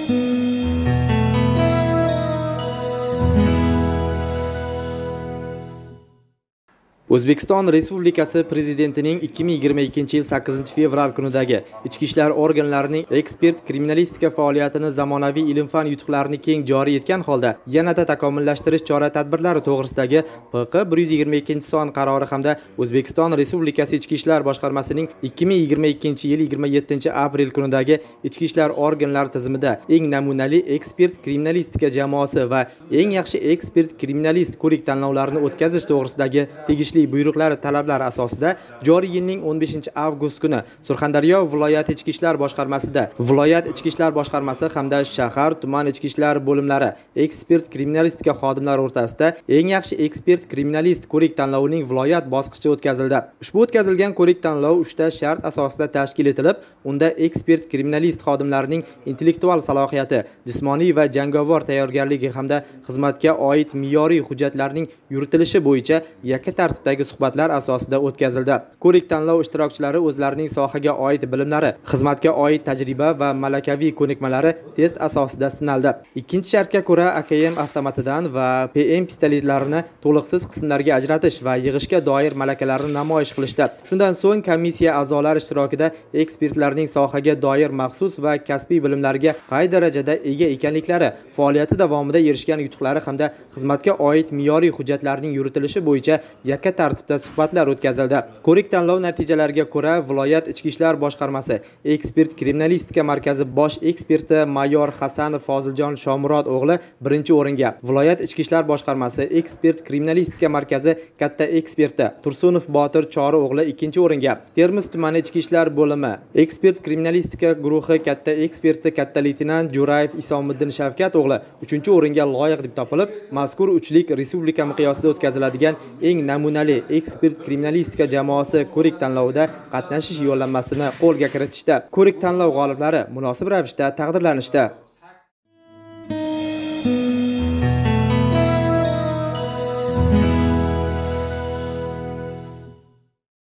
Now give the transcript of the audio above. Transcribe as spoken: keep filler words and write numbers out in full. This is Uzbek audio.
O'zbekiston Respublikasi Prezidentining ikki ming yigirma ikkinchi yil sakkizinchi fevral kunidagi ichki ishlar organlarining ekspert kriminalistika faoliyatini zamonaviy ilm-fan yutuqlarini keng joriy etgan holda yanada takomillashtirish chora-tadbirlari to'g'risidagi P Q bir yuz yigirma ikkinchi son qarori hamda O'zbekiston Respublikasi Ichki ishlar boshqarmasining ikki ming yigirma ikkinchi yil yigirma yettinchi aprel kunidagi ichki ishlar organlari tizimida eng namunali ekspert kriminalistika jamoasi va eng yaxshi ekspert kriminalist ko'rik tanlovlarini o'tkazish to'g'risidagi tegishli buyruqlar talablari asosida joriy yilning o'n beshinchi avgust kuni Surxondaryo viloyat ichki ishlar boshqarmasida viloyat ichki ishlar boshqarmasi hamda shahar tuman ichki ishlar bo'limlari ekspert kriminalistika xodimlari o'rtasida eng yaxshi ekspert kriminalist ko'rik tanlovining viloyat bosqichi o'tkazildi. Ushbu o'tkazilgan ko'rik tanlov uchta shart asosida tashkil etilib, unda ekspert kriminalist xodimlarining intellektual salohiyati, jismoniy va jangovar tayyorgarligi hamda xizmatga oid me'yoriy hujjatlarning yuritilishi bo'yicha yakka tartibdagi suhbatlar asosida o'tkazildi. Ko'rik tanlov ishtirokchilari o'zlarining sohaga oid bilimlari, xizmatga oid tajriba va malakaviy ko'nikmalari test asosida sinaldi. Ikkinchi shartga ko'ra A K M avtomatidan va P M pistoletlarini to'liqsiz qismlarga ajratish va yig'ishga doir malakalarini namoyish qilishdi. Shundan so'ng komissiya a'zolari ishtirokida ekspertlarning sohaga doir maxsus va kasbiy bilimlariga qay darajada ega ekanliklari, faoliyati davomida erishgan yutuqlari hamda xizmatga oid me'yoriy hujjatlarning yuritilishi bo'yicha yakka tartibda suhbatlar o'tkazildi. Ko'rik tanlov natijalariga ko'ra viloyat ichki ishlar boshqarmasi ekspert kriminalistika markazi bosh eksperti mayor Hasanov Foziljon Shomurod o'g'li birinchi o'ringa, viloyat ichki ishlar boshqarmasi ekspert kriminalistika markazi katta eksperti Tursunov Botir Chori o'g'li ikkinchi o'ringa, Termiz tumani ichki ishlar bo'limi ekspert kriminalistika guruhi katta eksperti katta leytenant Jo'rayev Isomiddin Shavkat o'g'li uchinchi o'ringa loyiq deb topilib, mazkur uchlik respublika miqyosida o'tkaziladigan eng namunali ekspert kriminalistika jamoasi ko'rik tanlovida qatnashish yo'llanmasini qo'lga kiritishdi. Ko'rik tanlov g'oliblari munosib ravishda taqdirlanishdi.